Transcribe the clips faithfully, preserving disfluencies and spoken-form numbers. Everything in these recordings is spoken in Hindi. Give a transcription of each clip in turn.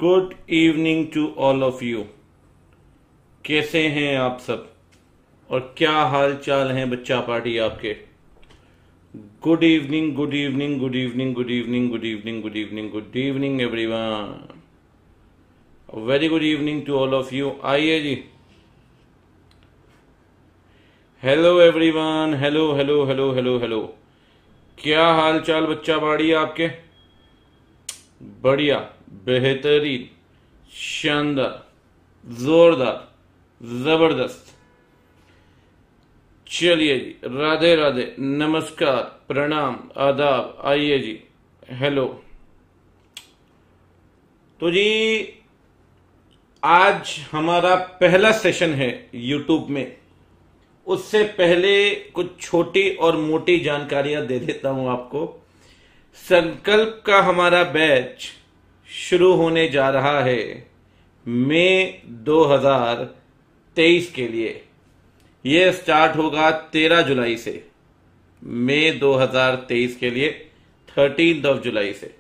Good evening to all of you. कैसे हैं आप सब और क्या हाल चाल हैं बच्चा पार्टी आपके? Good evening, good evening, good evening, good evening, good evening, good evening, good evening everyone. Very good evening to all of you. आइए जी। Hello everyone, hello hello hello hello hello. क्या हाल चाल बच्चा पार्टी आपके? बढ़िया, बेहतरीन, शानदार, जोरदार, जबरदस्त। चलिए जी, राधे राधे, नमस्कार, प्रणाम, आदाब। आइए जी, हेलो। तो जी आज हमारा पहला सेशन है यूट्यूब में। उससे पहले कुछ छोटी और मोटी जानकारियां दे देता हूं आपको। संकल्प का हमारा बैच शुरू होने जा रहा है मई दो हज़ार तेईस के लिए। यह स्टार्ट होगा तेरह जुलाई से, मई दो हज़ार तेईस के लिए थर्टीन ऑफ जुलाई से।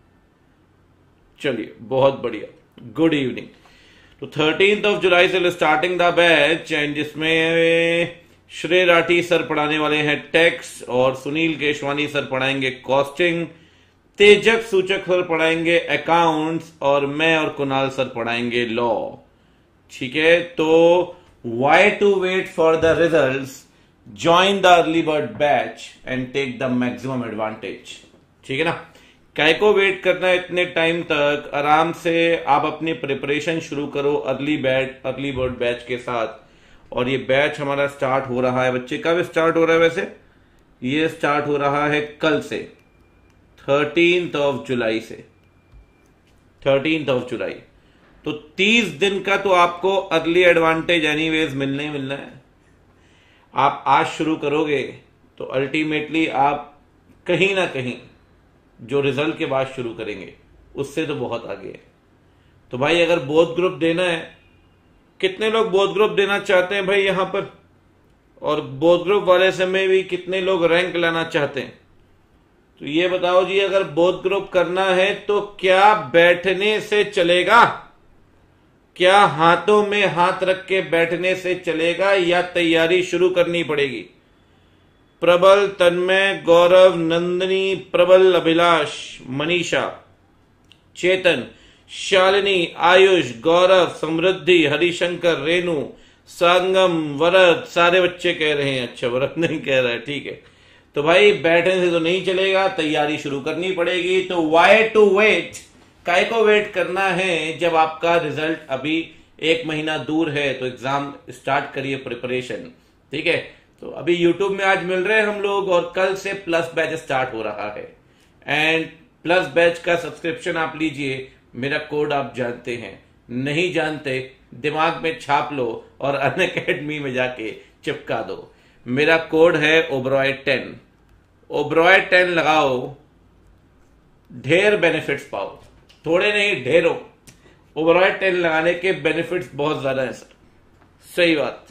चलिए, बहुत बढ़िया, गुड इवनिंग। तो थर्टीन ऑफ जुलाई से स्टार्टिंग द बैच, एंड जिसमें श्रेय राठी सर पढ़ाने वाले हैं टैक्स, और सुनील केशवानी सर पढ़ाएंगे कॉस्टिंग, तेजक सूचक सर पढ़ाएंगे अकाउंट्स, और मैं और कुणाल सर पढ़ाएंगे लॉ। ठीक है, तो why to wait for the results, join the early bird batch and take the maximum advantage. ठीक है ना, काय को वेट करना है इतने टाइम तक? आराम से आप अपनी प्रिपरेशन शुरू करो early batch early bird batch के साथ। और ये बैच हमारा स्टार्ट हो रहा है बच्चे। कब स्टार्ट हो रहा है वैसे? ये स्टार्ट हो रहा है कल से, थर्टीन ऑफ जुलाई से। थर्टीन ऑफ जुलाई, तो तीस दिन का तो आपको अर्ली एडवांटेज एनीवेज मिलने ही मिलना है। आप आज शुरू करोगे तो अल्टीमेटली आप कहीं ना कहीं जो रिजल्ट के बाद शुरू करेंगे उससे तो बहुत आगे है। तो भाई अगर बोथ ग्रुप देना है, कितने लोग बोथ ग्रुप देना चाहते हैं भाई यहां पर? और बोथ ग्रुप वाले समय भी कितने लोग रैंक लाना चाहते हैं? तो ये बताओ जी, अगर बोथ ग्रुप करना है तो क्या बैठने से चलेगा? क्या हाथों में हाथ रख के बैठने से चलेगा या तैयारी शुरू करनी पड़ेगी? प्रबल, तन्मय, गौरव, नंदिनी, प्रबल, अभिलाष, मनीषा, चेतन, शालिनी, आयुष, गौरव, समृद्धि, हरिशंकर, रेणु, संगम, वरद, सारे बच्चे कह रहे हैं। अच्छा, वरद नहीं कह रहा है, ठीक है। तो भाई बैठने से तो नहीं चलेगा, तैयारी शुरू करनी पड़ेगी। तो वाई टू वेट, काय को वेट करना है जब आपका रिजल्ट अभी एक महीना दूर है? तो एग्जाम स्टार्ट करिए प्रिपरेशन। ठीक है, तो अभी यूट्यूब में आज मिल रहे हैं हम लोग, और कल से प्लस बैच स्टार्ट हो रहा है। एंड प्लस बैच का सब्सक्रिप्शन आप लीजिए। मेरा कोड आप जानते हैं, नहीं जानते दिमाग में छाप लो और अनअकैडमी में जाके चिपका दो। मेरा कोड है ओबरॉय टेन। ओबरॉय टेन लगाओ, ढेर बेनिफिट्स पाओ। थोड़े नहीं, ढेरों। ओबरॉय टेन लगाने के बेनिफिट्स बहुत ज्यादा है सर। सही बात,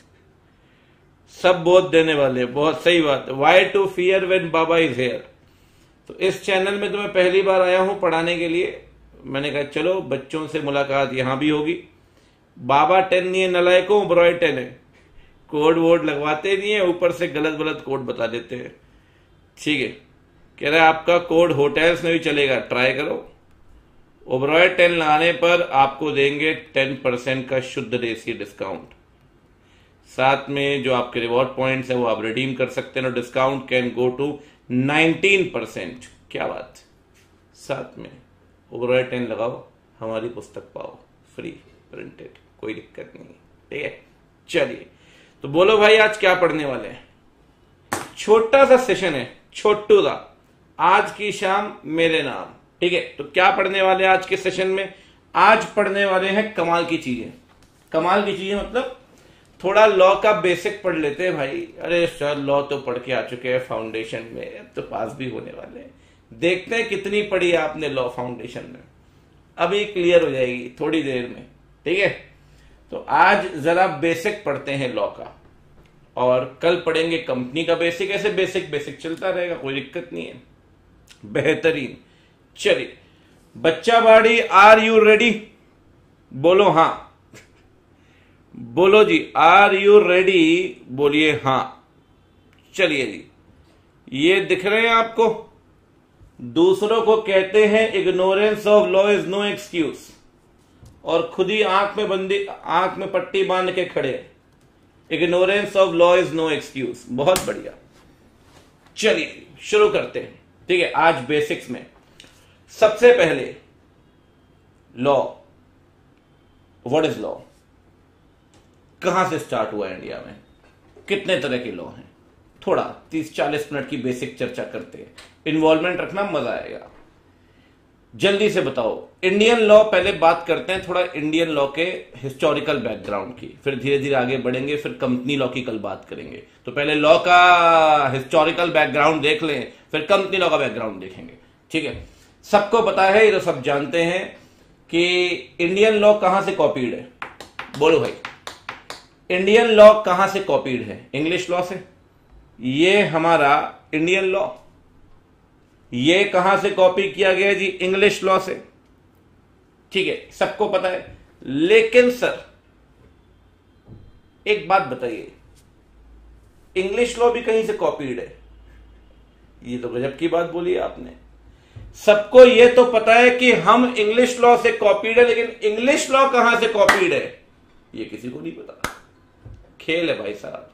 सब बहुत देने वाले, बहुत सही बात। Why to fear when Baba is here. तो इस चैनल में तो मैं पहली बार आया हूं पढ़ाने के लिए। मैंने कहा चलो बच्चों से मुलाकात यहां भी होगी। बाबा टेन नहीं है नलायकों, ओबरॉय टेन है। कोड वोड लगवाते नहीं है, ऊपर से गलत गलत कोड बता देते हैं। ठीक है, कह रहा है आपका कोड होटल्स में भी चलेगा, ट्राई करो। ओबरॉय टेन लगाने पर आपको देंगे टेन परसेंट का शुद्ध देसी डिस्काउंट। साथ में जो आपके रिवॉर्ड पॉइंट्स है वो आप रिडीम कर सकते हैं। Discount can go to nineteen percent. क्या बात। साथ में ओबरॉय टेन लगाओ, हमारी पुस्तक पाओ फ्री प्रिंटेड, कोई दिक्कत नहीं। ठीक है, चलिए तो बोलो भाई आज क्या पढ़ने वाले हैं? छोटा सा सेशन है, छोटू सा, आज की शाम मेरे नाम। ठीक है, तो क्या पढ़ने वाले हैं आज के सेशन में? आज पढ़ने वाले हैं कमाल की चीजें। कमाल की चीजें मतलब थोड़ा लॉ का बेसिक पढ़ लेते हैं भाई। अरे सर लॉ तो पढ़ के आ चुके हैं फाउंडेशन में, अब तो पास भी होने वाले हैं। देखते हैं कितनी पढ़ी है आपने लॉ फाउंडेशन में। अभी क्लियर हो जाएगी थोड़ी देर में। ठीक है, तो आज जरा बेसिक पढ़ते हैं लॉ का, और कल पढ़ेंगे कंपनी का बेसिक। ऐसे बेसिक बेसिक चलता रहेगा, कोई दिक्कत नहीं है। बेहतरीन। चलिए बच्चा बाड़ी, आर यू रेडी? बोलो हां, बोलो जी, आर यू रेडी, बोलिए हां। चलिए जी, ये दिख रहे हैं आपको, दूसरों को कहते हैं ignorance of law is no excuse, और खुद ही आंख में बंदी, आंख में पट्टी बांध के खड़े, ignorance of law is no excuse. बहुत बढ़िया, चलिए शुरू करते हैं। ठीक है, आज बेसिक्स में सबसे पहले लॉ, व्हाट इज लॉ, कहां से स्टार्ट हुआ इंडिया में, कितने तरह के लॉ हैं, थोड़ा तीस चालीस मिनट की बेसिक चर्चा करते हैं, इन्वॉल्वमेंट रखना, मजा आएगा। जल्दी से बताओ, इंडियन लॉ पहले बात करते हैं थोड़ा इंडियन लॉ के हिस्टोरिकल बैकग्राउंड की, फिर धीरे धीरे आगे बढ़ेंगे, फिर कंपनी लॉ की कल बात करेंगे। तो पहले लॉ का हिस्टोरिकल बैकग्राउंड देख लें, फिर कंपनी लॉ का बैकग्राउंड देखेंगे। ठीक है, सबको पता है, ये तो सब जानते हैं कि इंडियन लॉ कहां से कॉपीड है। बोलो भाई, इंडियन लॉ कहां से कॉपीड है? इंग्लिश लॉ से। ये हमारा इंडियन लॉ, ये कहां से कॉपी किया गया जी? इंग्लिश लॉ से। ठीक है, सबको पता है। लेकिन सर एक बात बताइए, इंग्लिश लॉ भी कहीं से कॉपीड है? ये तो गजब की बात बोली आपने। सबको यह तो पता है कि हम इंग्लिश लॉ से कॉपीड है, लेकिन इंग्लिश लॉ कहां से कॉपीड है ये किसी को नहीं पता। खेल है भाई साहब,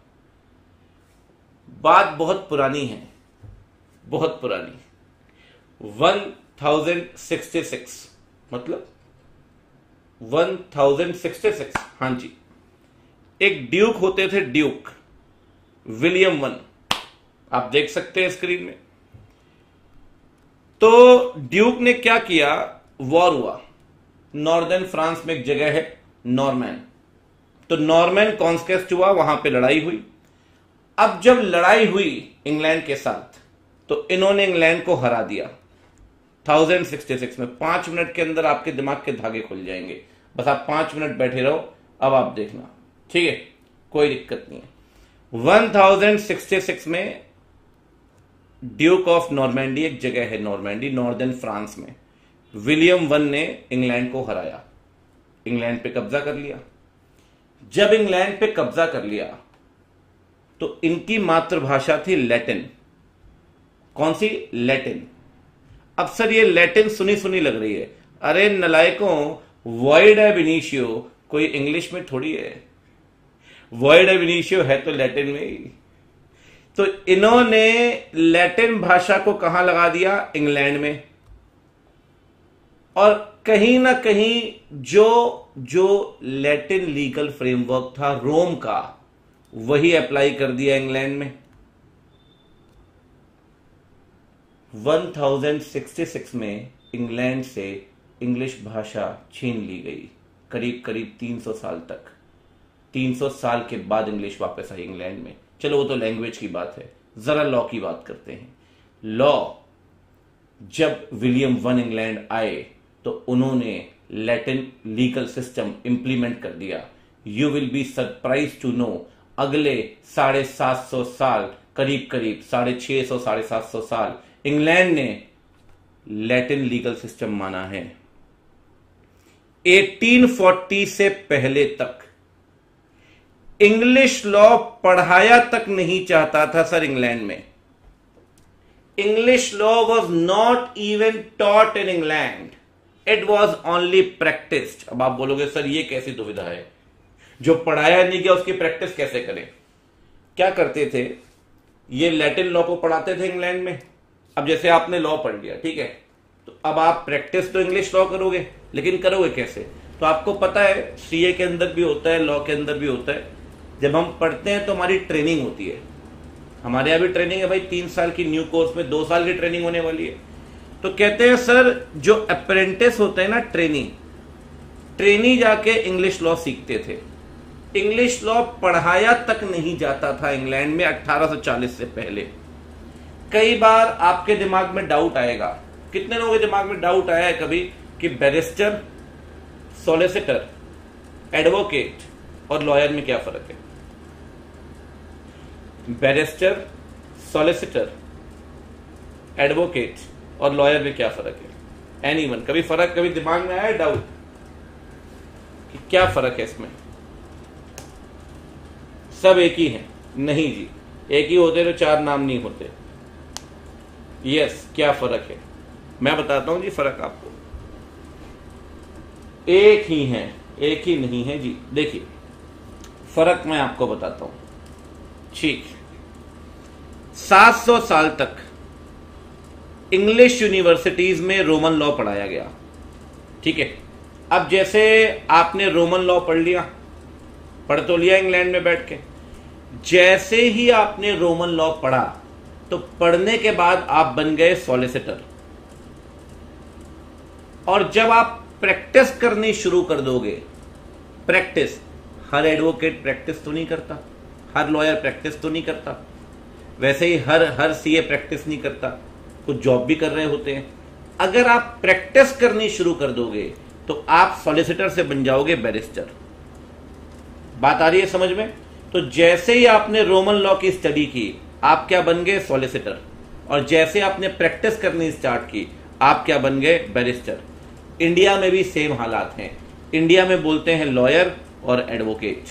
बात बहुत पुरानी है, बहुत पुरानी। वन थाउजेंड सिक्सटी सिक्स, मतलब वन थाउजेंड सिक्सटी सिक्स, हां जी। एक ड्यूक होते थे, ड्यूक विलियम वन, आप देख सकते हैं स्क्रीन में। तो ड्यूक ने क्या किया, वॉर हुआ, नॉर्दर्न फ्रांस में एक जगह है नॉर्मैन, तो नॉर्मैन कॉन्क्वेस्ट हुआ, वहां पे लड़ाई हुई। अब जब लड़ाई हुई इंग्लैंड के साथ, तो इन्होंने इंग्लैंड को हरा दिया थाउजेंड सिक्सटी सिक्स में। पांच मिनट के अंदर आपके दिमाग के धागे खुल जाएंगे, बस आप पांच मिनट बैठे रहो, अब आप देखना। ठीक है, कोई दिक्कत नहीं है। वन थाउजेंड सिक्सटी सिक्स में ड्यूक ऑफ नॉर्मैंडी, एक जगह है नॉर्मैंडी, नॉर्दर्न फ्रांस में, विलियम वन ने इंग्लैंड को हराया, इंग्लैंड पे कब्जा कर लिया। जब इंग्लैंड पे कब्जा कर लिया तो इनकी मातृभाषा थी लैटिन। कौन सी? लैटिन। अब सर ये लैटिन सुनी सुनी लग रही है, अरे नलायकों, वॉइड एब इनिशियो कोई इंग्लिश में थोड़ी है, वॉइड एब इनिशियो है तो लैटिन में ही। तो इन्होंने लैटिन भाषा को कहां लगा दिया? इंग्लैंड में। और कहीं ना कहीं जो जो लैटिन लीगल फ्रेमवर्क था रोम का, वही अप्लाई कर दिया इंग्लैंड में। वन थाउजेंड सिक्सटी सिक्स में इंग्लैंड से इंग्लिश भाषा छीन ली गई, करीब करीब तीन सौ साल तक। तीन सौ साल के बाद इंग्लिश वापस आई इंग्लैंड में। चलो वो तो लैंग्वेज की बात है, जरा लॉ की बात करते हैं। लॉ, जब विलियम वन इंग्लैंड आए तो उन्होंने लैटिन लीगल सिस्टम इंप्लीमेंट कर दिया। You will be surprise to know, अगले साढ़े सात सौ साल, करीब करीब साढ़े छह सौ साढ़े सात सौ साल इंग्लैंड ने लैटिन लीगल सिस्टम माना है। अठारह सौ चालीस से पहले तक इंग्लिश लॉ पढ़ाया तक नहीं चाहता था सर इंग्लैंड में। English law was not even taught in England, it was only practised. अब आप बोलोगे सर ये कैसी दुविधा है, जो पढ़ाया नहीं गया उसकी प्रैक्टिस कैसे करें? क्या करते थे, ये लैटिन लॉ को पढ़ाते थे इंग्लैंड में। अब जैसे आपने लॉ पढ़ लिया, ठीक है, तो अब आप प्रैक्टिस तो इंग्लिश लॉ करोगे, लेकिन करोगे कैसे? तो आपको पता है सीए के अंदर भी होता है, लॉ के अंदर भी होता है। जब हम पढ़ते हैं तो हमारी ट्रेनिंग होती है, हमारे यहां भी ट्रेनिंग है भाई, तीन साल की न्यू कोर्स में दो साल की ट्रेनिंग होने वाली है। तो कहते हैं सर जो अप्रेंटिस होते हैं ना, ट्रेनी ट्रेनी जाके इंग्लिश लॉ सीखते थे। इंग्लिश लॉ पढ़ाया तक नहीं जाता था इंग्लैंड में अठारह सौ चालीस से पहले। कई बार आपके दिमाग में डाउट आएगा, कितने लोगों के दिमाग में डाउट आया है कभी कि बैरिस्टर, सॉलिसिटर, एडवोकेट और लॉयर में क्या फर्क है? बैरिस्टर, सॉलिसिटर, एडवोकेट और लॉयर में क्या फर्क है? एनीवन, कभी फर्क, कभी दिमाग में आया डाउट? क्या फर्क है इसमें? सब एक ही है? नहीं जी, एक ही होते तो चार नाम नहीं होते। यस, क्या फर्क है? मैं बताता हूं जी फर्क आपको। एक ही है, एक ही नहीं है जी। देखिए फर्क मैं आपको बताता हूं। ठीक, सात सौ साल तक इंग्लिश यूनिवर्सिटीज में रोमन लॉ पढ़ाया गया। ठीक है, अब जैसे आपने रोमन लॉ पढ़ लिया, पढ़ तो लिया इंग्लैंड में बैठ के, जैसे ही आपने रोमन लॉ पढ़ा तो पढ़ने के बाद आप बन गए सॉलिसिटर। और जब आप प्रैक्टिस करनी शुरू कर दोगे, प्रैक्टिस, हर एडवोकेट प्रैक्टिस तो नहीं करता, हर लॉयर प्रैक्टिस तो नहीं करता, वैसे ही हर हर सीए प्रैक्टिस नहीं करता, कुछ जॉब भी कर रहे होते हैं। अगर आप प्रैक्टिस करनी शुरू कर दोगे तो आप सॉलिसिटर से बन जाओगे बैरिस्टर। बात आ रही है समझ में? तो जैसे ही आपने रोमन लॉ की स्टडी की, आप क्या बन गए? सॉलिसिटर। और जैसे आपने प्रैक्टिस करनी स्टार्ट की, आप क्या बन गए? बैरिस्टर। इंडिया में भी सेम हालात हैं। इंडिया में बोलते हैं लॉयर और एडवोकेट।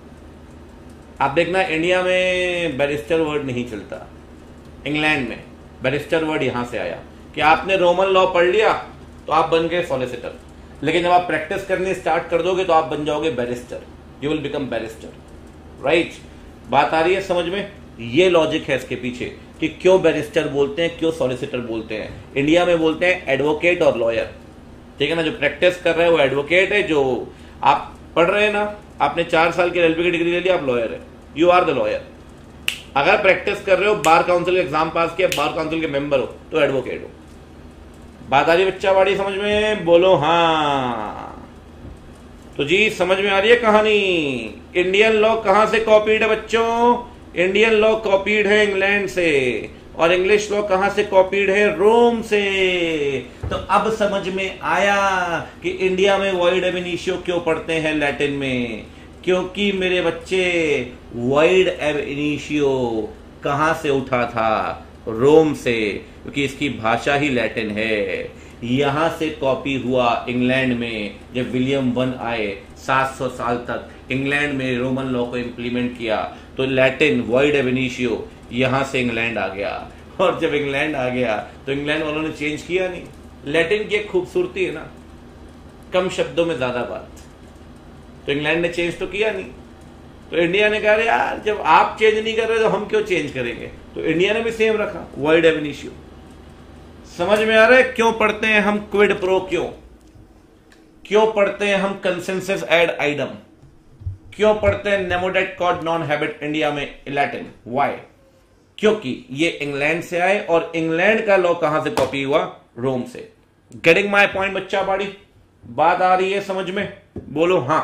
आप देखना इंडिया में बैरिस्टर वर्ड नहीं चलता, इंग्लैंड में बैरिस्टर वर्ड यहां से आया कि आपने रोमन लॉ पढ़ लिया तो आप बन गए सॉलिसिटर, लेकिन जब आप प्रैक्टिस करनी स्टार्ट कर दोगे तो आप बन जाओगे barrister. You will become barrister, right? बात आ रही है समझ में? ये लॉजिक है इसके पीछे कि क्यों बैरिस्टर बोलते हैं, क्यों सॉलिसिटर बोलते हैं। इंडिया में बोलते हैं एडवोकेट और लॉयर, ठीक है ना? जो प्रैक्टिस कर रहे हैं वो एडवोकेट है, जो आप पढ़ रहे हैं ना, आपने चार साल की एलएलबी की डिग्री ले ली, आप लॉयर है, यू आर द लॉयर। अगर प्रैक्टिस कर रहे हो, बार काउंसिल का एग्जाम पास किया, बार काउंसिल के मेंबर हो, तो एडवोकेट हो। बात आ रही है बच्चा बाड़ी समझ में? बोलो हाँ। तो जी समझ में आ रही है कहानी? इंडियन लॉ कहां से कॉपीड है बच्चों? इंडियन लॉ कॉपीड है इंग्लैंड से, और इंग्लिश लॉ कहां से कॉपीड है? रोम से। तो अब समझ में आया कि इंडिया में वॉइड एब इनिशियो क्यों पढ़ते हैं लैटिन में? क्योंकि मेरे बच्चे वॉइड एब इनिशियो कहां से उठा था? रोम से, क्योंकि इसकी भाषा ही लैटिन है। यहां से कॉपी हुआ इंग्लैंड में। जब विलियम वन आए, सात सौ साल तक इंग्लैंड में रोमन लॉ को इंप्लीमेंट किया, तो लैटिन वॉइड एब इनिशियो यहां से इंग्लैंड आ गया। और जब इंग्लैंड आ गया तो इंग्लैंड वालों ने चेंज किया नहीं। लैटिन की एक खूबसूरती है ना, कम शब्दों में ज्यादा बात। तो इंग्लैंड ने चेंज तो किया नहीं, तो इंडिया ने कहा यार जब आप चेंज नहीं कर रहे तो हम क्यों चेंज करेंगे? तो इंडिया ने भी सेम रखा, वॉइड एब इनिशियो। समझ में आ रहा है क्यों पढ़ते हैं हम क्विड प्रो? क्यों क्यों पढ़ते हैं हम कंसेंसस एड आइडम? क्यों पढ़ते हैं नेमोडेट कॉड नॉन हैबिट इंडिया में लैटिन? व्हाई? क्योंकि ये इंग्लैंड से आए, और इंग्लैंड का लॉ कहां से कॉपी हुआ? रोम से। गेटिंग माय पॉइंट बच्चा बाड़ी? बात आ रही है समझ में? बोलो हाँ।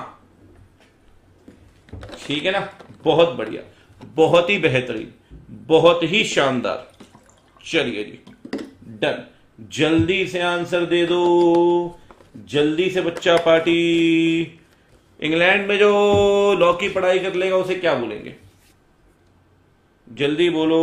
ठीक है ना? बहुत बढ़िया, बहुत ही बेहतरीन, बहुत ही शानदार। चलिए जी, डन। जल्दी से आंसर दे दो, जल्दी से बच्चा पार्टी। इंग्लैंड में जो लॉ की पढ़ाई कर लेगा उसे क्या बोलेंगे? जल्दी बोलो।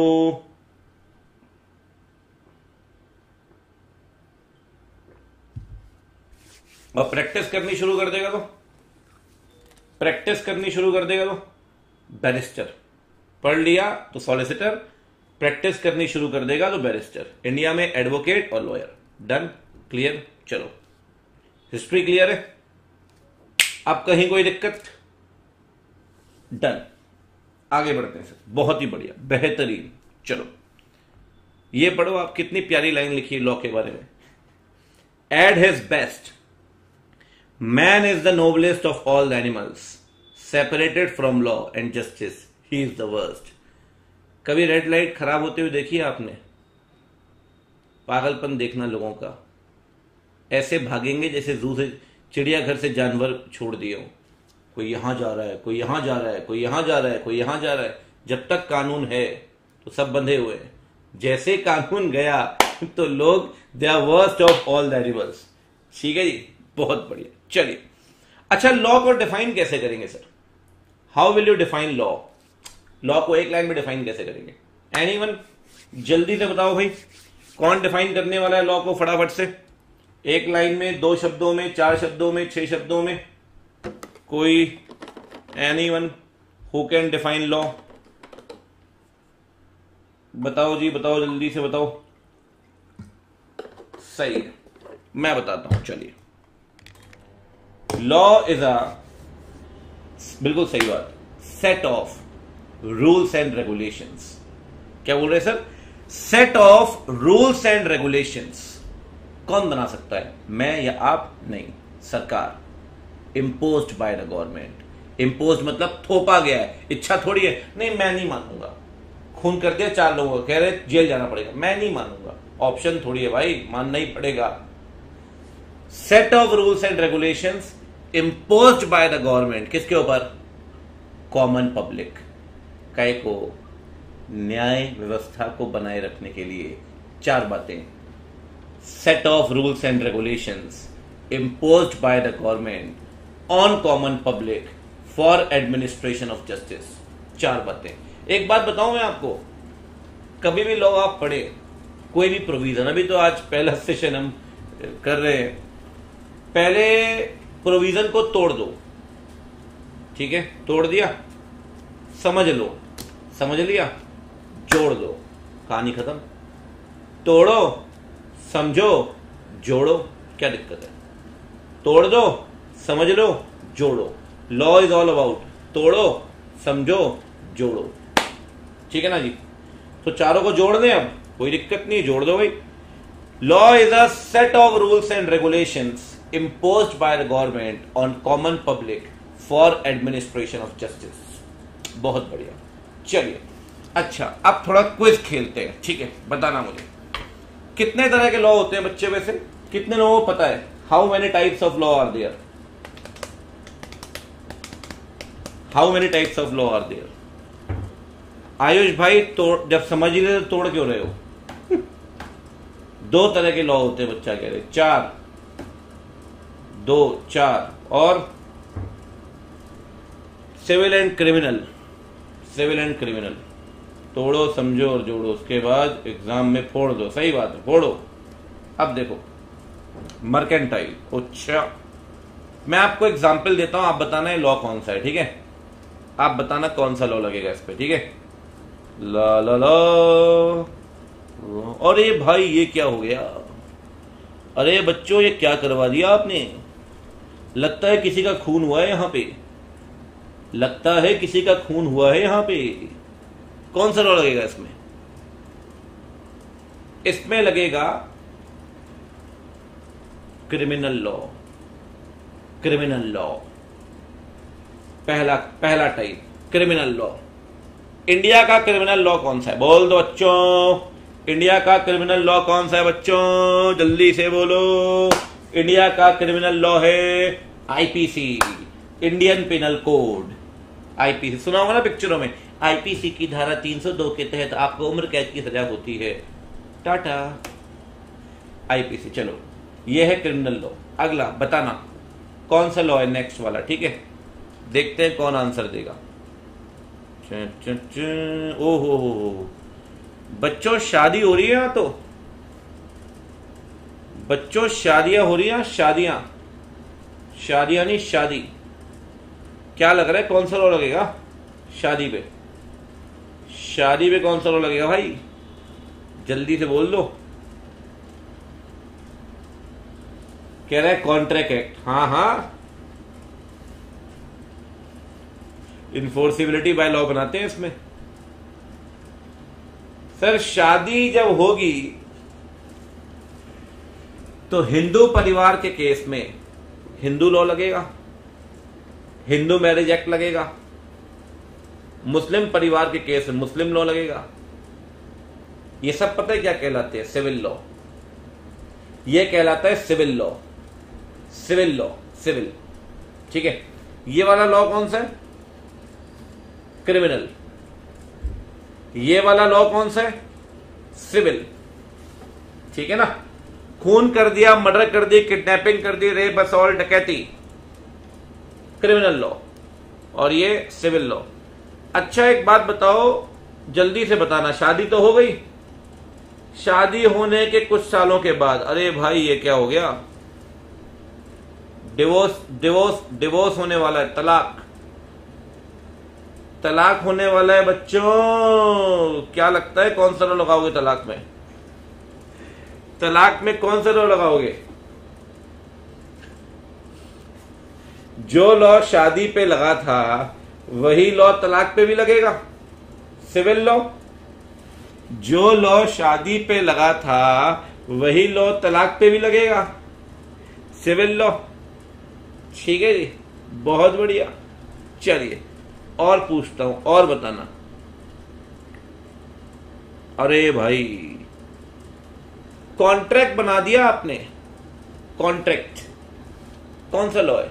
और प्रैक्टिस करनी शुरू कर देगा तो प्रैक्टिस करनी शुरू कर देगा तो बैरिस्टर। पढ़ लिया तो सॉलिसिटर, प्रैक्टिस करनी शुरू कर देगा तो बैरिस्टर। इंडिया में एडवोकेट और लॉयर। डन? क्लियर? चलो, हिस्ट्री क्लियर है? अब कहीं कोई दिक्कत? डन। आगे बढ़ते हैं सर। बहुत ही बढ़िया, बेहतरीन। चलो ये पढ़ो आप, कितनी प्यारी लाइन लिखी है लॉ के बारे में। At his best man is the noblest of all the animals, separated from law and justice he is the worst. कभी रेड लाइट खराब होते हुए देखी है आपने? पागलपन देखना लोगों का, ऐसे भागेंगे जैसे जू से, चिड़ियाघर से जानवर छोड़ दिए हो। कोई यहां जा रहा है, कोई यहां जा रहा है, कोई यहां जा रहा है, कोई यहां जा रहा है। जब तक कानून है तो सब बंधे हुए हैं। जैसे कानून गया तो लोग they are worst of all the animals. ठीक है जी, बहुत बढ़िया। चलिए, अच्छा लॉ को डिफाइन कैसे करेंगे sir? How will you define law? Law को एक लाइन में डिफाइन कैसे करेंगे? एनीवन? जल्दी से बताओ भाई, कौन डिफाइन करने वाला है लॉ को फटाफट से? एक लाइन में, दो शब्दों में, चार शब्दों में, छह शब्दों में? कोई anyone who can define law? बताओ जी, बताओ, जल्दी से बताओ। सही है, मैं बताता हूं, चलिए। लॉ इज अ, बिल्कुल सही बात, set of rules and regulations. क्या बोल रहे हैं sir? Set of rules and regulations. कौन बना सकता है? मैं या आप? नहीं, सरकार। Imposed by the government. Imposed मतलब थोपा गया है, इच्छा थोड़ी है। नहीं, मैं नहीं मानूंगा। खून कर दिया चार लोगों को, कह रहे जेल जाना पड़ेगा, मैं नहीं मानूंगा। ऑप्शन थोड़ी है भाई, मानना ही पड़ेगा। Set of rules and regulations imposed by the government. किसके ऊपर? Common public. काय को? न्याय व्यवस्था को बनाए रखने के लिए। चार बातें। Set of rules and regulations imposed by the government on common public for administration of justice. चार बातें। एक बात बताऊं मैं आपको, कभी भी लॉ आप पढ़े, कोई भी प्रोविजन, अभी तो आज पहला सेशन हम कर रहे हैं, पहले प्रोविजन को तोड़ दो। ठीक है, तोड़ दिया, समझ लो, समझ लिया, जोड़ दो, कहानी खत्म। तोड़ो, समझो, जोड़ो, क्या दिक्कत है? तोड़ दो, समझ लो, जोड़ो। लॉ इज ऑल अबाउट तोड़ो, समझो, जोड़ो। ठीक है ना जी? तो चारों को जोड़ दें, अब कोई दिक्कत नहीं, जोड़ दो भाई। Law is a set of rules and regulations imposed by the government on common public for administration of justice। बहुत बढ़िया, चलिए। अच्छा, अब थोड़ा क्विज खेलते हैं, ठीक है? बताना मुझे कितने तरह के लॉ होते हैं बच्चे, वैसे कितने लोगों को पता है? How many types of law are there? How many types of law are there? Ayush भाई, तोड़, जब समझ ही रहे तो तोड़ क्यों रहे हो? दो तरह के लॉ होते हैं, बच्चा कह रहे। चार, दो, चार। और civil and criminal. Civil and criminal तोड़ो, समझो और जोड़ो, उसके बाद एग्जाम में फोड़ दो। सही बात है, फोड़ो। अब देखो, मर्केंटाइल। अच्छा, मैं आपको एग्जाम्पल देता हूं, आप बताना है लॉ कौन सा है, ठीक है? आप बताना कौन सा लॉ लगेगा इस पे, ठीक है? ला ला ला। अरे भाई, ये क्या हो गया? अरे बच्चों, ये क्या करवा दिया आपने? लगता है किसी का खून हुआ है यहां पे। लगता है किसी का खून हुआ है यहां पे। कौन सा लॉ लगेगा इसमें? इसमें लगेगा क्रिमिनल लॉ। क्रिमिनल लॉ पहला पहला टाइप, क्रिमिनल लॉ। इंडिया का क्रिमिनल लॉ कौन सा है? बोल दो बच्चों, इंडिया का क्रिमिनल लॉ कौन सा है बच्चों? जल्दी से बोलो। इंडिया का क्रिमिनल लॉ है IPC, Indian penal code. IPC सुना होगा ना पिक्चरों में, आईपीसी की धारा तीन सौ दो के तहत आपको उम्र कैद की सजा होती है। टाटा। आईपीसी। चलो, ये है क्रिमिनल लॉ। अगला बताना कौन सा लॉ है नेक्स्ट वाला, ठीक है? देखते हैं कौन आंसर देगा। ओ हो हो बच्चों, शादी हो रही है यहाँ तो। बच्चों, शादियां हो रही हैं, शादियां। शादियां नहीं, शादी। क्या लग रहा है, कौन सा लॉ लगेगा शादी पे? शादी पे कौन सा लॉ लगेगा भाई? जल्दी से बोल दो। कह रहा है कॉन्ट्रैक्ट एक्ट। हाँ हाँ, इन्फोर्सिबिलिटी बाय लॉ बनाते हैं इसमें। सर, शादी जब होगी तो हिंदू परिवार के केस में हिंदू लॉ लगेगा, हिंदू मैरिज एक्ट लगेगा। मुस्लिम परिवार के केस में मुस्लिम लॉ लगेगा। ये सब पता है क्या कहलाते हैं? Civil law. ये कहलाता है civil law. Civil law, civil, ठीक है? ये वाला लॉ कौन सा है? क्रिमिनल। ये वाला लॉ कौन सा है? सिविल, ठीक है ना? खून कर दिया, मर्डर कर दी, किडनैपिंग कर दी, रेप, असॉल्ट, डकैती, क्रिमिनल लॉ। और ये सिविल लॉ। अच्छा, एक बात बताओ, जल्दी से बताना, शादी तो हो गई। शादी होने के कुछ सालों के बाद, अरे भाई ये क्या हो गया? डिवोर्स डिवोर्स डिवोर्स होने वाला है, तलाक तलाक होने वाला है बच्चों। क्या लगता है कौन सा लॉ लगाओगे तलाक में? तलाक में कौन सा लॉ लगाओगे? जो लॉ शादी पे लगा था वही लॉ तलाक पे भी लगेगा, सिविल लॉ। जो लॉ शादी पे लगा था वही लॉ तलाक पे भी लगेगा, सिविल लॉ। ठीक है जी, बहुत बढ़िया। चलिए और पूछता हूं, और बताना। अरे भाई, कॉन्ट्रैक्ट बना दिया आपने, कॉन्ट्रैक्ट कौन सा लॉ है?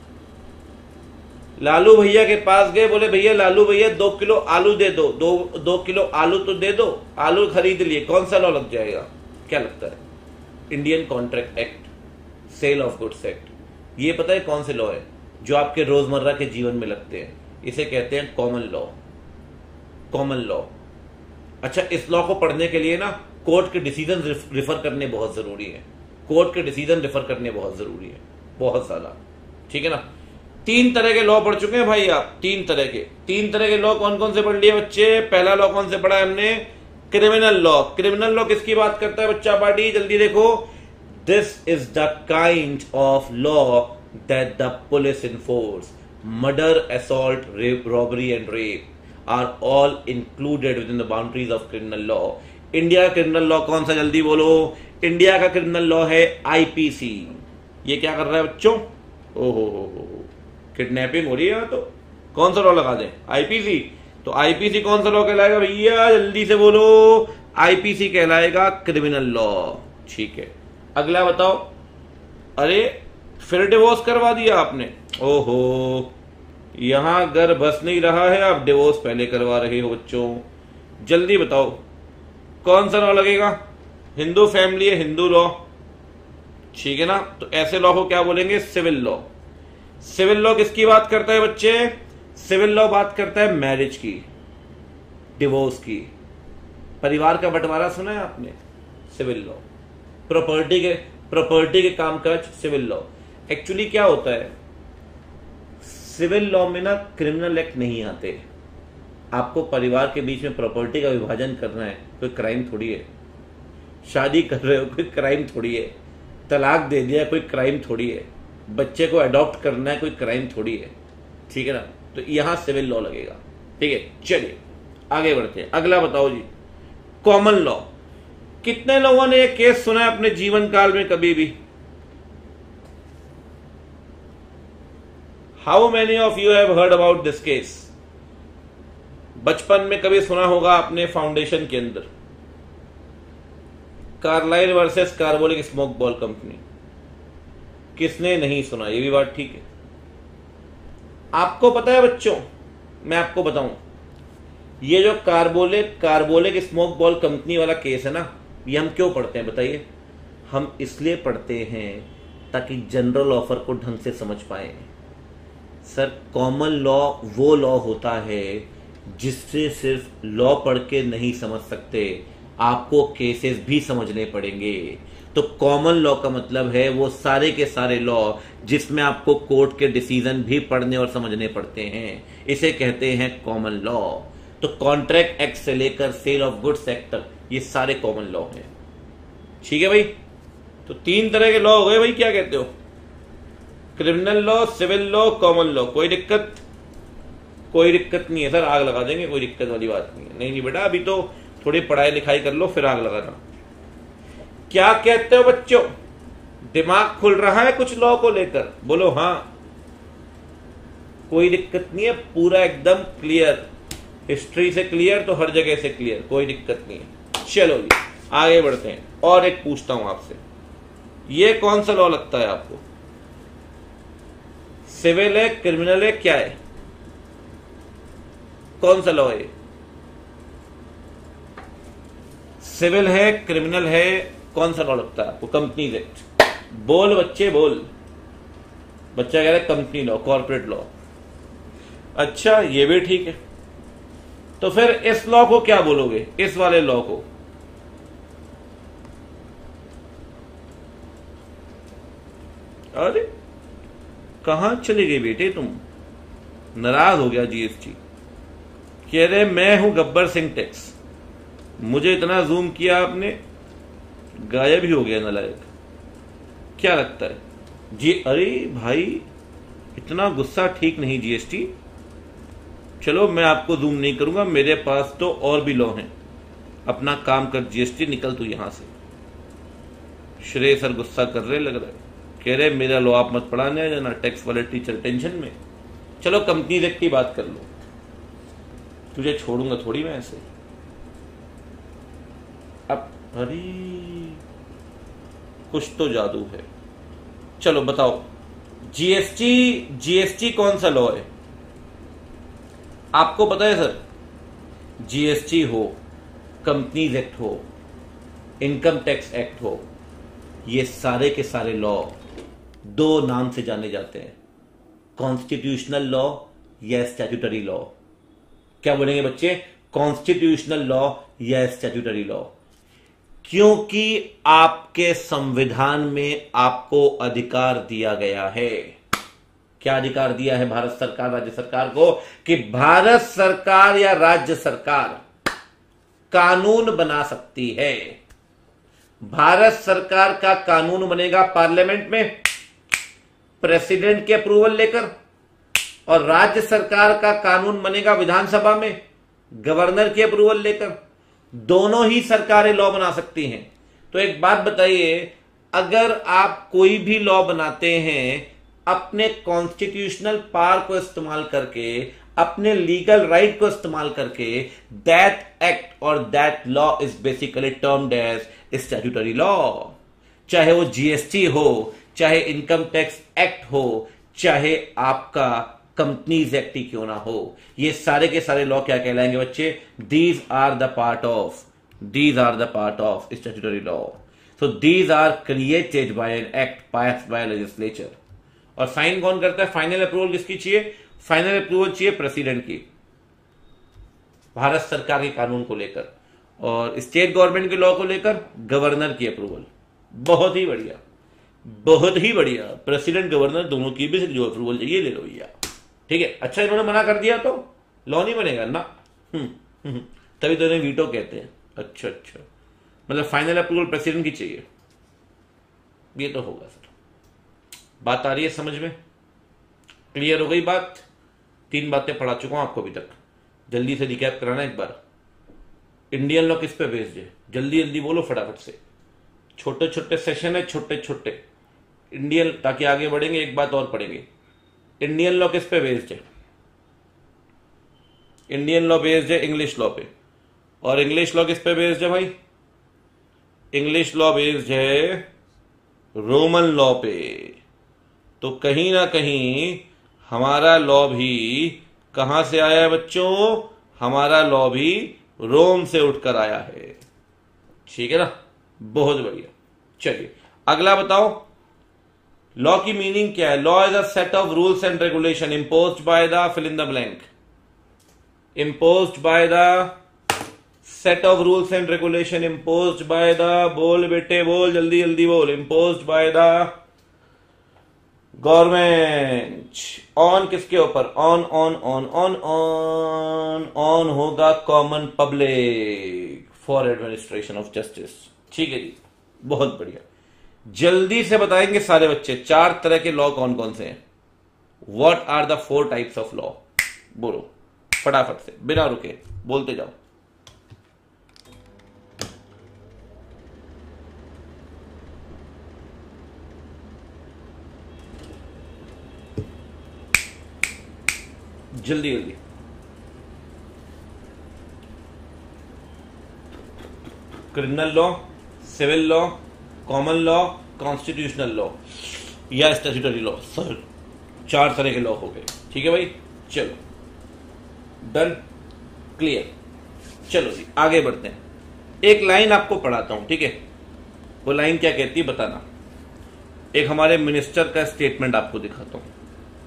लालू भैया के पास गए, बोले भैया लालू भैया दो किलो आलू दे दो, दो दो किलो आलू तो दे दो। आलू खरीद लिए, कौन सा लॉ लग जाएगा? क्या लगता है? Indian contract act, sale of goods act. ये पता है कौन से लॉ है जो आपके रोजमर्रा के जीवन में लगते हैं? इसे कहते हैं कॉमन लॉ, कॉमन लॉ। अच्छा, इस लॉ को पढ़ने के लिए ना कोर्ट के डिसीजन रिफर करने बहुत जरूरी है, कोर्ट के डिसीजन रिफर करने बहुत जरूरी है, बहुत ज्यादा। ठीक है ना? तीन तरह के लॉ पढ़ चुके हैं भाई आप, तीन तरह के तीन तरह के लॉ कौन कौन से पढ़ लिए बच्चे? पहला लॉ कौन से पढ़ा है हमने? Criminal law. क्रिमिनल लॉ किसकी बात करता है बच्चा पार्टी? जल्दी देखो। This is the kind of law that the police enforce. Murder, assault, rape, robbery and rape are all included within the boundaries of criminal law. India का क्रिमिनल लॉ कौन सा? जल्दी बोलो। इंडिया का क्रिमिनल लॉ है आईपीसी। ये क्या कर रहा है बच्चों? ओहो हो हो किडनैपिंग हो रही है यहाँ तो। कौन सा लॉ लगा दें? आईपीसी। तो आईपीसी कौन सा लॉ कहलाएगा भैया? जल्दी से बोलो। आईपीसी कहलाएगा क्रिमिनल लॉ। ठीक है, अगला बताओ। अरे फिर डिवोर्स करवा दिया आपने। ओहो, यहां घर बस नहीं रहा है, आप डिवोर्स पहले करवा रहे हो बच्चों। जल्दी बताओ कौन सा लॉ लगेगा? हिंदू फैमिली है, हिंदू लॉ। ठीक है ना? तो ऐसे लॉ को क्या बोलेंगे? Civil law. सिविल लॉ किसकी बात करता है बच्चे? सिविल लॉ बात करता है मैरिज की, डिवोर्स की। परिवार का बंटवारा सुना है आपने? Civil law. प्रॉपर्टी के प्रॉपर्टी के कामकाज, सिविल लॉ। एक्चुअली क्या होता है, सिविल लॉ में ना क्रिमिनल एक्ट नहीं आते। आपको परिवार के बीच में प्रॉपर्टी का विभाजन करना है, कोई क्राइम थोड़ी है। शादी कर रहे हो, कोई क्राइम थोड़ी है। तलाक दे दिया, कोई क्राइम थोड़ी है। बच्चे को अडॉप्ट करना है, कोई क्राइम थोड़ी है। ठीक है ना? तो यहां सिविल लॉ लगेगा। ठीक है, चलिए आगे बढ़ते हैं। अगला बताओ जी, कॉमन लॉ। कितने लोगों ने यह केस सुना है अपने जीवन काल में कभी भी? How many of you have heard about this case? बचपन में कभी सुना होगा आपने, फाउंडेशन के अंदर Carlill versus carbolic smoke ball company. किसने नहीं सुना? ये भी बात ठीक है। आपको पता है बच्चों, मैं आपको बताऊं, ये जो carbolic carbolic smoke ball company वाला केस है ना, ये हम क्यों पढ़ते हैं बताइए? हम इसलिए पढ़ते हैं ताकि जनरल ऑफर को ढंग से समझ पाए। सर, कॉमन लॉ वो लॉ होता है जिससे सिर्फ लॉ पढ़ के नहीं समझ सकते, आपको केसेस भी समझने पड़ेंगे। तो कॉमन लॉ का मतलब है वो सारे के सारे लॉ जिसमें आपको कोर्ट के डिसीजन भी पढ़ने और समझने पड़ते हैं, इसे कहते हैं कॉमन लॉ। तो कॉन्ट्रैक्ट एक्ट से लेकर सेल ऑफ गुड्स एक्ट तक ये सारे कॉमन लॉ हैं। ठीक है भाई? तो तीन तरह के लॉ हो गए भाई, क्या कहते हो? Criminal law, civil law, common law. कोई दिक्कत? कोई दिक्कत नहीं है सर, आग लगा देंगे, कोई दिक्कत वाली बात नहीं है। नहीं नहीं बेटा, अभी तो थोड़ी पढ़ाई लिखाई कर लो, फिर आग लगाना। क्या कहते हो बच्चों? दिमाग खुल रहा है कुछ लॉ को लेकर? बोलो हाँ। कोई दिक्कत नहीं है, पूरा एकदम क्लियर, हिस्ट्री से क्लियर तो हर जगह से क्लियर, कोई दिक्कत नहीं है। चलो जी आगे बढ़ते हैं। और एक पूछता हूं आपसे, ये कौन सा लॉ लगता है आपको? सिविल है, क्रिमिनल है, क्या है? कौन सा लॉ है? सिविल है, क्रिमिनल है, कौन सा लॉ लगता है आपको? Companies act. बोल बच्चे बोल। बच्चा कह रहा है कंपनी लॉ, कॉर्पोरेट लॉ। अच्छा, ये भी ठीक है। तो फिर इस लॉ को क्या बोलोगे? इस वाले लॉ को अरे कहां चले गए बेटे तुम? नाराज हो गया जीएसटी, कह रहे मैं हूं गब्बर सिंह टैक्स, मुझे इतना जूम किया आपने, गायब ही हो गया नालायक। क्या लगता है जी? अरे भाई इतना गुस्सा ठीक नहीं जीएसटी, चलो मैं आपको जूम नहीं करूंगा, मेरे पास तो और भी लॉ हैं, अपना काम कर जीएसटी, निकल तू यहां से। श्रेय सर गुस्सा कर रहे लग रहा है, कह रहे मेरा लॉ आप मत पढ़ाने आ जाना, टैक्स वाले टीचर टेंशन में। चलो कंपनी एक्ट की बात कर लो, तुझे छोड़ूंगा थोड़ी मैं ऐसे। अब अरे कुछ तो जादू है। चलो बताओ, जीएसटी जीएसटी कौन सा लॉ है आपको पता है सर? जीएसटी हो, कंपनीज एक्ट हो, इनकम टैक्स एक्ट हो, ये सारे के सारे लॉ दो नाम से जाने जाते हैं, कॉन्स्टिट्यूशनल लॉ या स्टैट्यूटरी लॉ। क्या बोलेंगे बच्चे? कॉन्स्टिट्यूशनल लॉ या स्टैट्यूटरी लॉ। क्योंकि आपके संविधान में आपको अधिकार दिया गया है। क्या अधिकार दिया है भारत सरकार राज्य सरकार को? कि भारत सरकार या राज्य सरकार कानून बना सकती है। भारत सरकार का कानून बनेगा पार्लियामेंट में प्रेसिडेंट के अप्रूवल लेकर, और राज्य सरकार का कानून बनेगा विधानसभा में गवर्नर के अप्रूवल लेकर। दोनों ही सरकारें लॉ बना सकती हैं। तो एक बात बताइए, अगर आप कोई भी लॉ बनाते हैं अपने कॉन्स्टिट्यूशनल पावर को इस्तेमाल करके, अपने लीगल राइट को इस्तेमाल करके, दैट एक्ट और that law is basically termed as statutory law. चाहे वो जीएसटी हो, चाहे इनकम टैक्स एक्ट हो, चाहे आपका कंपनीज एक्ट ही क्यों ना हो, ये सारे के सारे लॉ क्या कहलाएंगे बच्चे? These are the part of these are the part of statutory law. So these are created by an act passed by legislature. और साइन कौन करता है? फाइनल अप्रूवल किसकी चाहिए? फाइनल अप्रूवल चाहिए प्रेसिडेंट की, भारत सरकार के कानून को लेकर, और स्टेट गवर्नमेंट के लॉ को लेकर गवर्नर की अप्रूवल। बहुत ही बढ़िया, बहुत ही बढ़िया। प्रेसिडेंट गवर्नर दोनों की भी जो अप्रूवल चाहिए ले लो भैया, ठीक है। अच्छा, इन्होंने मना कर दिया तो लॉ नहीं बनेगा ना। हम्म हम्म, तभी तो इन्हें वीटो कहते हैं। अच्छा अच्छा, मतलब फाइनल अप्रूवल प्रेसिडेंट की चाहिए, ये तो होगा सर। बात आ रही है समझ में? क्लियर हो गई बात? तीन बातें पढ़ा चुका हूं आपको अभी तक, जल्दी से रिकैप कराना एक बार। इंडियन लॉ किस पे बेस्ड है? जल्दी जल्दी बोलो फटाफट से। छोटे छोटे सेशन है, छोटे छोटे इंडियन, ताकि आगे बढ़ेंगे। एक बात और पढ़ेंगे, इंडियन लॉ किस पे बेस्ड है? इंडियन लॉ बेस्ड है इंग्लिश लॉ पे। और इंग्लिश लॉ किस पे बेस्ड है भाई? इंग्लिश लॉ बेस्ड है रोमन लॉ पे। तो कहीं ना कहीं हमारा लॉ भी कहां से आया है बच्चों? हमारा लॉ भी रोम से उठकर आया है, ठीक है ना? बहुत बढ़िया। चलिए अगला बताओ, लॉ की मीनिंग क्या है? Law is a set of rules and regulation imposed by the fill in the blank. Imposed by the set of rules and regulation imposed by the, बोल बेटे बोल, जल्दी जल्दी बोल। Imposed by the government. On किसके ऊपर? On on on on on on होगा common public for administration of justice, ठीक है जी, बहुत बढ़िया। जल्दी से बताएंगे सारे बच्चे, चार तरह के लॉ कौन कौन से हैं? What are the four types of law? बोलो फटाफट से, बिना रुके बोलते जाओ। जल्दी जल्दी। Criminal law, civil law, common law, constitutional law या स्टैट्यूटरी लॉ। सर चार तरह के लॉ हो गए, ठीक है भाई। चलो डन, क्लियर। चलो जी आगे बढ़ते हैं। एक लाइन आपको पढ़ाता हूं, ठीक है? वो लाइन क्या कहती है बताना। एक हमारे मिनिस्टर का स्टेटमेंट आपको दिखाता हूं।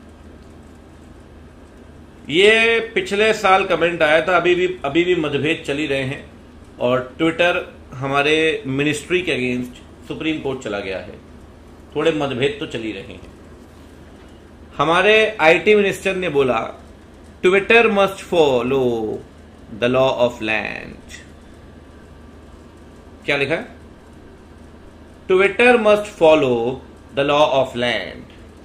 ये पिछले साल कमेंट आया था, अभी भी अभी भी मतभेद चल ही रहे हैं, और ट्विटर हमारे मिनिस्ट्री के अगेंस्ट सुप्रीम कोर्ट चला गया है। थोड़े मतभेद तो चल ही रहे हैं। हमारे आईटी मिनिस्टर ने बोला Twitter must follow the law of land. क्या लिखा है? Twitter must follow the law of land.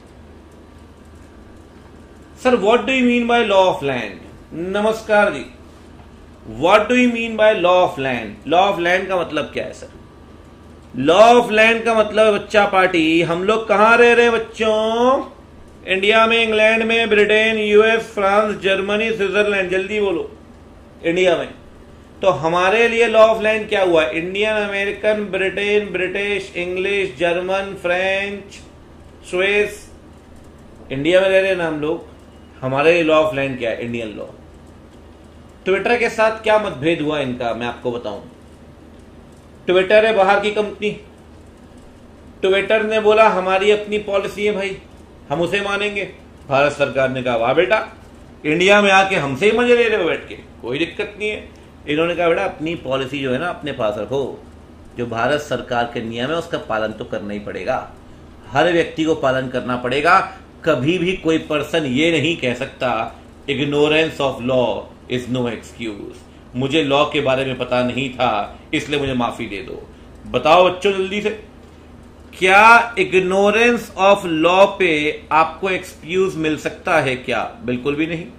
Sir what do you mean by law of land? नमस्कार जी, what do you mean by law of land? Law of land का मतलब क्या है सर? लॉ ऑफ लैंड का मतलब है बच्चा पार्टी, हम लोग कहां रह रहे हैं बच्चों? इंडिया में, इंग्लैंड में, Britain, US, France, Germany, Switzerland. जल्दी बोलो। इंडिया में। तो हमारे लिए लॉ ऑफ लैंड क्या हुआ? Indian, American, Britain, British, English, German, French, Swiss. India में रह रहे हैं ना हम लोग, हमारे लिए लॉ ऑफ लैंड क्या है? Indian law. ट्विटर के साथ क्या मतभेद हुआ इनका, मैं आपको बताऊं। ट्विटर है बाहर की कंपनी, ट्विटर ने बोला हमारी अपनी पॉलिसी है भाई, हम उसे मानेंगे। भारत सरकार ने कहा वाह बेटा, इंडिया में आके हमसे ही मजे ले रहे हो बैठ के, कोई दिक्कत नहीं है। इन्होंने कहा बेटा अपनी पॉलिसी जो है ना अपने पास रखो, जो भारत सरकार के नियम है उसका पालन तो करना ही पड़ेगा, हर व्यक्ति को पालन करना पड़ेगा। कभी भी कोई पर्सन ये नहीं कह सकता ignorance of law is no excuse, मुझे लॉ के बारे में पता नहीं था इसलिए मुझे माफी दे दो। बताओ बच्चों जल्दी से, क्या इग्नोरेंस ऑफ लॉ पे आपको एक्सक्यूज मिल सकता है क्या? बिल्कुल भी नहीं।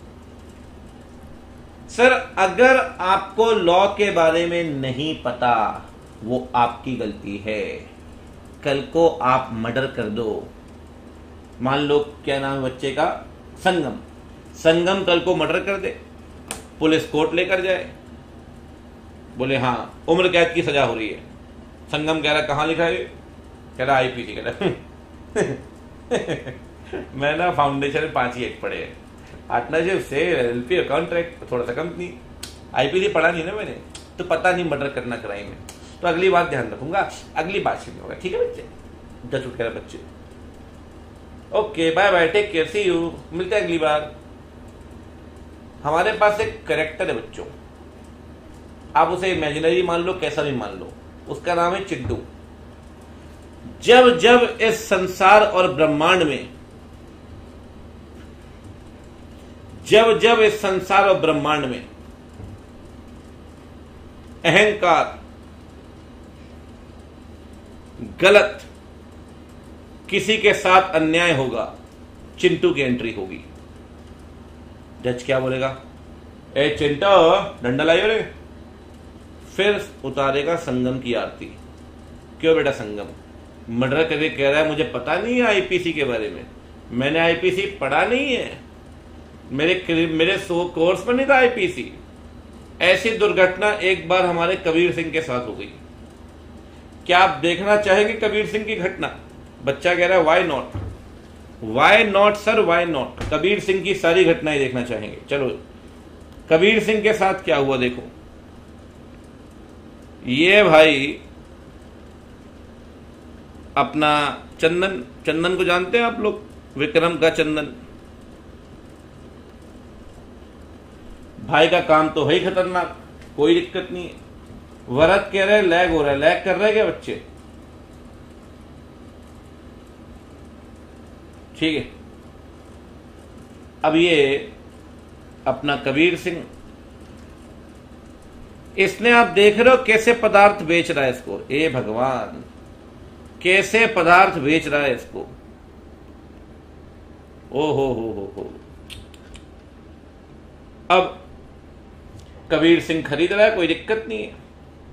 सर अगर आपको लॉ के बारे में नहीं पता वो आपकी गलती है। कल को आप मर्डर कर दो, मान लो क्या नाम है बच्चे का, संगम, संगम कल को मर्डर कर दे, पुलिस कोर्ट लेकर जाए, बोले हाँ उम्र कैद की सजा हो रही है। संगम कह रहा कहां लिखा है? कह रहा आईपीसी। कह रहा मैं ना फाउंडेशन में पांच ही एक पढ़े हैं, पार्टनरशिप से एलपी कॉन्ट्रैक्ट थोड़ा सा कंपनी, आईपीसी पढ़ा नहीं ना मैंने, तो पता नहीं मर्डर करना क्राइम है। तो अगली बात ध्यान रखूंगा, अगली बात से नहीं होगा, ठीक है बच्चे? जज उठ कह रहा बच्चे okay bye bye, take care, see you, मिलते हैं अगली बार। हमारे पास एक कैरेक्टर है बच्चों, आप उसे इमेजिनरी मान लो, कैसा भी मान लो, उसका नाम है चिड्डू। जब जब इस संसार और ब्रह्मांड में जब जब इस संसार और ब्रह्मांड में अहंकार, गलत, किसी के साथ अन्याय होगा, चिंटू की एंट्री होगी। जज क्या बोलेगा? ए चिंटू डंडा लाइयो रे। फिर उतारेगा संगम की आरती। क्यों बेटा संगम? मर्डर करके कह रहा है मुझे पता नहीं है आईपीसी के बारे में, मैंने आईपीसी पढ़ा नहीं है, मेरे मेरे सो कोर्स में नहीं था आईपीसी। ऐसी दुर्घटना एक बार हमारे कबीर सिंह के साथ हो गई। क्या आप देखना चाहेंगे कबीर सिंह की घटना? बच्चा कह रहा है why not, why not sir, why not. Kabir Singh की सारी घटनाएं देखना चाहेंगे। चलो कबीर सिंह के साथ क्या हुआ देखो। ये भाई अपना चंदन, चंदन को जानते हैं आप लोग, विक्रम का चंदन। भाई का काम तो है ही खतरनाक, कोई दिक्कत नहीं है। वरद कह रहे लैग हो रहा है, लैग कर रहे क्या बच्चे? ठीक है। अब ये अपना कबीर सिंह, इसने आप देख रहे हो कैसे पदार्थ बेच रहा है इसको। ए भगवान, कैसे पदार्थ बेच रहा है इसको। ओ हो हो हो हो। अब कबीर सिंह खरीद रहा है, कोई दिक्कत नहीं है।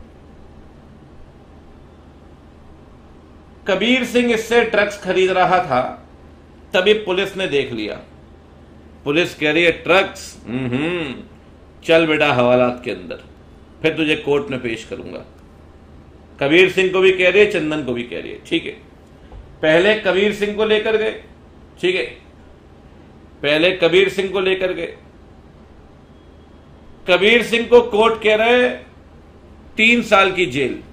कबीर सिंह इससे ड्रग्स खरीद रहा था, तभी पुलिस ने देख लिया। पुलिस कह रही है ड्रग्स, हम्म चल बेटा हवालात के अंदर, फिर तुझे कोर्ट में पेश करूंगा। कबीर सिंह को भी कह रही है, चंदन को भी कह रही है। ठीक है, पहले कबीर सिंह को लेकर गए। ठीक है, पहले कबीर सिंह को लेकर गए। कबीर सिंह को कोर्ट कह रहा है तीन साल की जेल।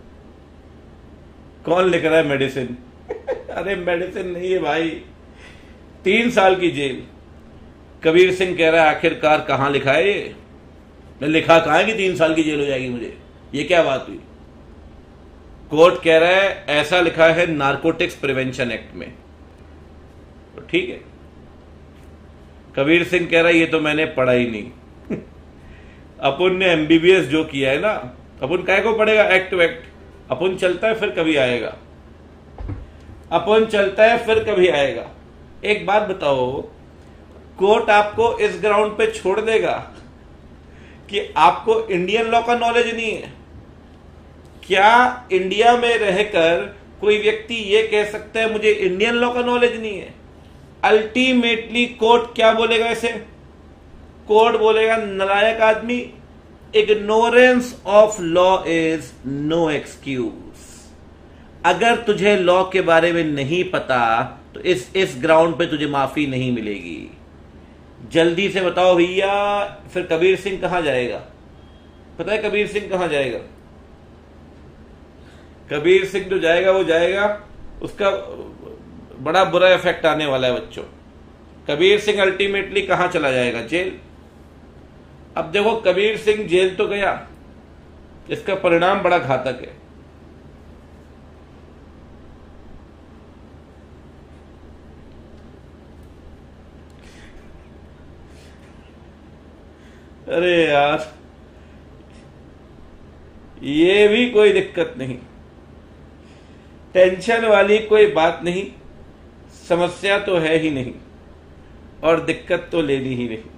कौन लिख रहा है? मेडिसिन। अरे मेडिसिन नहीं है भाई, तीन साल की जेल। कबीर सिंह कह रहा है आखिरकार कहां लिखा है ये? मैं लिखा कहां है कि तीन साल की जेल हो जाएगी मुझे? ये क्या बात हुई? कोर्ट कह रहा है ऐसा लिखा है नारकोटिक्स प्रिवेंशन एक्ट में। तो ठीक है, कबीर सिंह कह रहा है ये तो मैंने पढ़ा ही नहीं। अपन ने एमबीबीएस जो किया है ना, अपन काय को पढ़ेगा एक्ट वैक्ट। अपन चलता है फिर कभी आएगा, अपन चलता है फिर कभी आएगा। एक बात बताओ, कोर्ट आपको इस ग्राउंड पे छोड़ देगा कि आपको इंडियन लॉ का नॉलेज नहीं है? क्या इंडिया में रहकर कोई व्यक्ति यह कह सकता है मुझे इंडियन लॉ का नॉलेज नहीं है? अल्टीमेटली कोर्ट क्या बोलेगा इसे? कोर्ट बोलेगा नलायक आदमी, ignorance of law is no excuse. अगर तुझे लॉ के बारे में नहीं पता तो इस इस ग्राउंड पे तुझे माफी नहीं मिलेगी। जल्दी से बताओ भैया, फिर कबीर सिंह कहां जाएगा? पता है कबीर सिंह कहां जाएगा? कबीर सिंह जो जाएगा वो जाएगा, उसका बड़ा बुरा इफेक्ट आने वाला है बच्चों। कबीर सिंह अल्टीमेटली कहां चला जाएगा? जेल। अब देखो कबीर सिंह जेल तो गया, इसका परिणाम बड़ा घातक है। अरे यार, ये भी कोई दिक्कत नहीं, टेंशन वाली कोई बात नहीं, समस्या तो है ही नहीं और दिक्कत तो लेनी ही नहीं।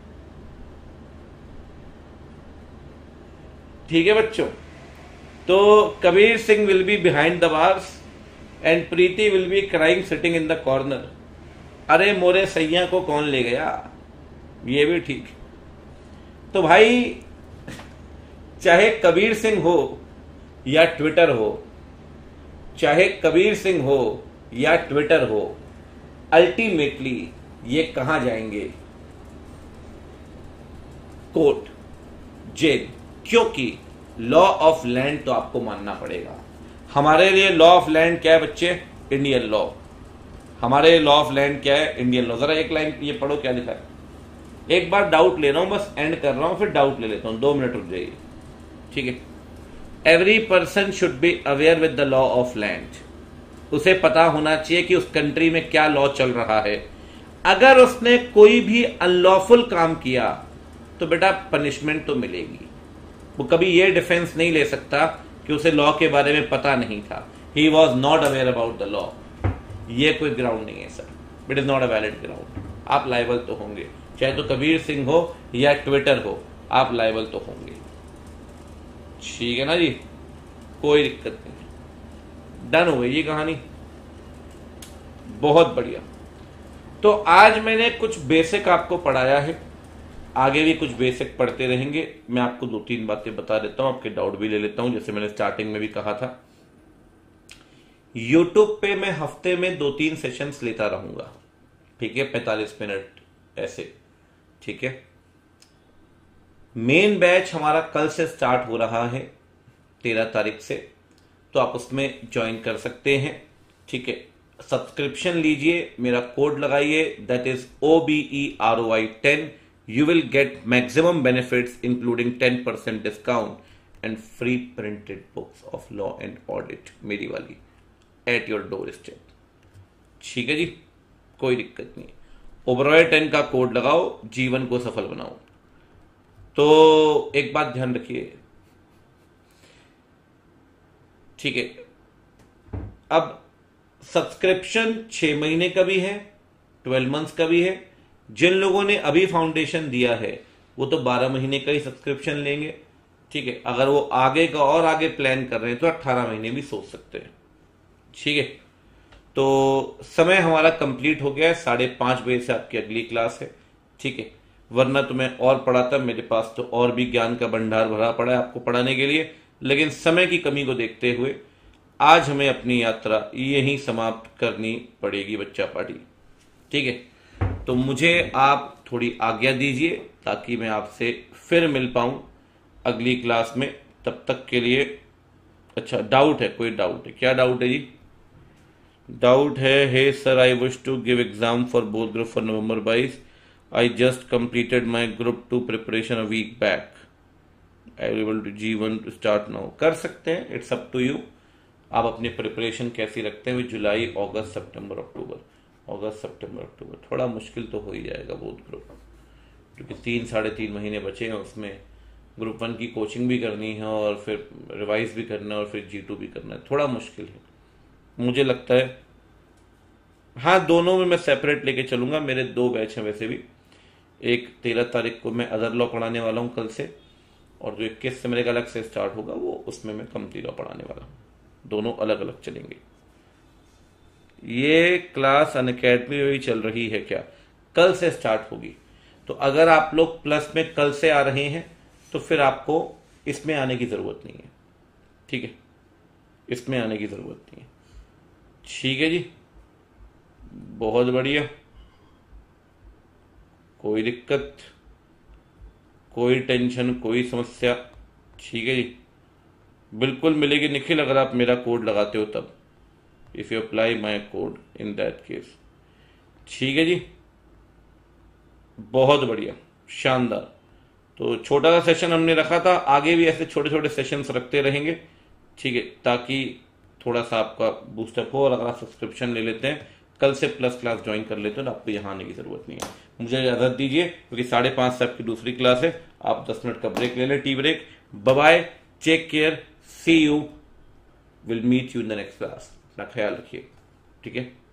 ठीक है बच्चों, तो Kabir Singh will be behind the bars and Preeti will be crying sitting in the corner. अरे मोरे सैया को कौन ले गया? ये भी ठीक। तो भाई, चाहे कबीर सिंह हो या ट्विटर हो, चाहे कबीर सिंह हो या ट्विटर हो, अल्टीमेटली ये कहां जाएंगे? कोर्ट, जेल। क्योंकि लॉ ऑफ लैंड तो आपको मानना पड़ेगा। हमारे लिए लॉ ऑफ लैंड क्या है बच्चे? Indian law. हमारे लॉ ऑफ लैंड क्या है? Indian law. जरा एक लाइन ये पढ़ो, क्या लिखा है? एक बार डाउट ले रहा हूं, बस एंड कर रहा हूं, फिर डाउट ले लेता हूं, दो मिनट रुक जाइए। ठीक है। Every person should be aware with the law of land. उसे पता होना चाहिए कि उस कंट्री में क्या लॉ चल रहा है। अगर उसने कोई भी अनलॉफुल काम किया तो बेटा पनिशमेंट तो मिलेगी। वो कभी ये डिफेंस नहीं ले सकता कि उसे लॉ के बारे में पता नहीं था। He was not aware about the law. ये कोई ग्राउंड नहीं है sir, it is not a valid ground. आप लायबल तो होंगे, चाहे तो कबीर सिंह हो या ट्विटर हो, आप लायबल तो होंगे। ठीक है ना जी, कोई दिक्कत नहीं। डन हो गई ये कहानी, बहुत बढ़िया। तो आज मैंने कुछ बेसिक आपको पढ़ाया है, आगे भी कुछ बेसिक पढ़ते रहेंगे। मैं आपको दो तीन बातें बता देता हूं, आपके डाउट भी ले लेता हूं। जैसे मैंने स्टार्टिंग में भी कहा था, यूट्यूब पे मैं हफ्ते में दो तीन सेशंस लेता रहूंगा। ठीक है, पैंतालीस मिनट ऐसे। ठीक है, मेन बैच हमारा कल से स्टार्ट हो रहा है, तेरह तारीख से, तो आप उसमें ज्वाइन कर सकते हैं। ठीक है, सब्सक्रिप्शन लीजिए, मेरा कोड लगाइए, that is O B E R O I ten. You will get maximum benefits including ten percent discount and free printed books of law and audit, मेरी वाली, एट योर डोर स्टेप। ठीक है जी, कोई दिक्कत नहीं। ओबरॉय टेन का कोड लगाओ, जीवन को सफल बनाओ। तो एक बात ध्यान रखिए, ठीक है, अब सब्सक्रिप्शन छह महीने का भी है, ट्वेल्व मंथ्स का भी है। जिन लोगों ने अभी फाउंडेशन दिया है वो तो बारह महीने का ही सब्सक्रिप्शन लेंगे। ठीक है, अगर वो आगे का और आगे प्लान कर रहे हैं तो अट्ठारह महीने भी सोच सकते हैं। ठीक है, तो समय हमारा कंप्लीट हो गया है, साढ़े पांच बजे से आपकी अगली क्लास है। ठीक है, वरना तो मैं और पढ़ाता, मेरे पास तो और भी ज्ञान का भंडार भरा पड़ा है आपको पढ़ाने के लिए, लेकिन समय की कमी को देखते हुए आज हमें अपनी यात्रा यहीं समाप्त करनी पड़ेगी बच्चा पार्टी। ठीक है, तो मुझे आप थोड़ी आज्ञा दीजिए ताकि मैं आपसे फिर मिल पाऊं अगली क्लास में। तब तक के लिए, अच्छा डाउट है, कोई डाउट है? क्या डाउट है जी? डाउट है, hey sir I wish to give exam for both group for November बाईस। I just completed my group two preparation a week back. I will able to G one two start now. कर सकते हैं, इट्स अप टू यू। आप अपनी प्रिपरेशन कैसी रखते हैं? जुलाई, अगस्त, सितंबर, अक्टूबर। अगस्त, सितंबर, अक्टूबर थोड़ा मुश्किल तो हो ही जाएगा बोथ ग्रुप। क्योंकि तीन साढ़े तीन महीने बचे हैं, उसमें ग्रुप वन की कोचिंग भी करनी है और फिर रिवाइज भी करना है और फिर जी टू भी करना है, थोड़ा मुश्किल है मुझे लगता है। हाँ, दोनों में मैं सेपरेट लेके चलूंगा, मेरे दो बैच हैं वैसे भी। एक तेरह तारीख को मैं अदर लॉ पढ़ाने वाला हूँ कल से, और जो इक्कीस से मेरे अलग से स्टार्ट होगा वो उसमें मैं कम्पनी लॉ पढ़ाने वाला हूँ। दोनों अलग अलग चलेंगे। ये क्लास अनअकैडमी में भी चल रही है क्या? कल से स्टार्ट होगी। तो अगर आप लोग प्लस में कल से आ रहे हैं तो फिर आपको इसमें आने की जरूरत नहीं है, ठीक है? इसमें आने की जरूरत नहीं है, ठीक है जी। बहुत बढ़िया, कोई दिक्कत, कोई टेंशन, कोई समस्या, ठीक है जी। बिल्कुल मिलेगी निखिल, अगर आप मेरा कोड लगाते हो तब, if you apply my code in that case, ठीक है जी। बहुत बढ़िया, शानदार। तो छोटा सा सेशन हमने रखा था, आगे भी ऐसे छोटे छोटे सेशंस रखते रहेंगे, ठीक है, ताकि थोड़ा सा आपका बूस्टअप हो। और अगर आप सब्सक्रिप्शन ले लेते हैं, कल से प्लस क्लास ज्वाइन कर लेते हो, तो आपको यहाँ आने की जरूरत नहीं है। मुझे इजाजत दीजिए, क्योंकि साढ़े पांच से आपकी दूसरी क्लास है। आप दस मिनट का ब्रेक ले लें, tea break. Bye bye, take care, see you, will meet you in the next class. अपना ख्याल रखिए, ठीक है।